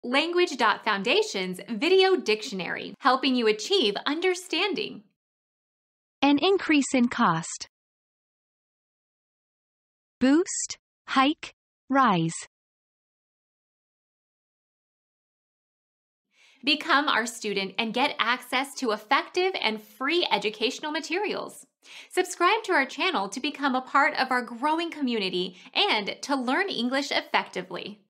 Language.Foundation's Video Dictionary, helping you achieve understanding. An increase in cost. Boost, hike, rise. Become our student and get access to effective and free educational materials. Subscribe to our channel to become a part of our growing community and to learn English effectively.